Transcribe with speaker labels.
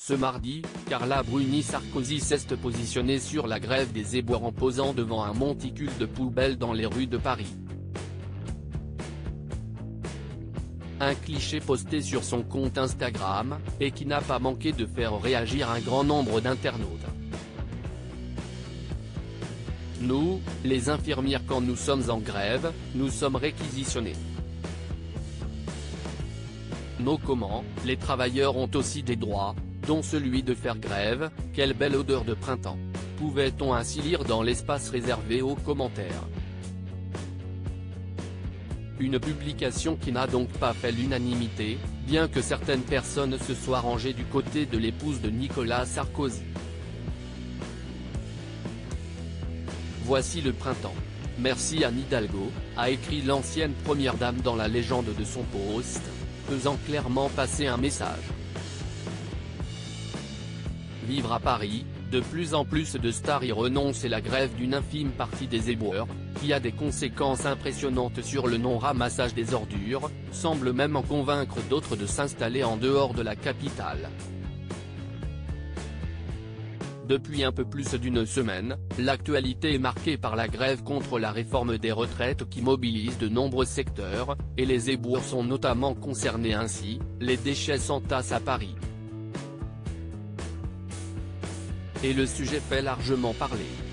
Speaker 1: Ce mardi, Carla Bruni Sarkozy s'est positionnée sur la grève des éboueurs en posant devant un monticule de poubelles dans les rues de Paris. Un cliché posté sur son compte Instagram, et qui n'a pas manqué de faire réagir un grand nombre d'internautes. Nous, les infirmières, quand nous sommes en grève, nous sommes réquisitionnés. Nos comment, les travailleurs ont aussi des droits, dont celui de faire grève. Quelle belle odeur de printemps, pouvait-on ainsi lire dans l'espace réservé aux commentaires. Une publication qui n'a donc pas fait l'unanimité, bien que certaines personnes se soient rangées du côté de l'épouse de Nicolas Sarkozy. Voici le printemps. Merci Anne Hidalgo, a écrit l'ancienne première dame dans la légende de son post, faisant clairement passer un message. Vivre à Paris, de plus en plus de stars y renoncent et la grève d'une infime partie des éboueurs, qui a des conséquences impressionnantes sur le non-ramassage des ordures, semble même en convaincre d'autres de s'installer en dehors de la capitale. Depuis un peu plus d'une semaine, l'actualité est marquée par la grève contre la réforme des retraites qui mobilise de nombreux secteurs, et les éboueurs sont notamment concernés. Ainsi, les déchets s'entassent à Paris. Et le sujet fait largement parler.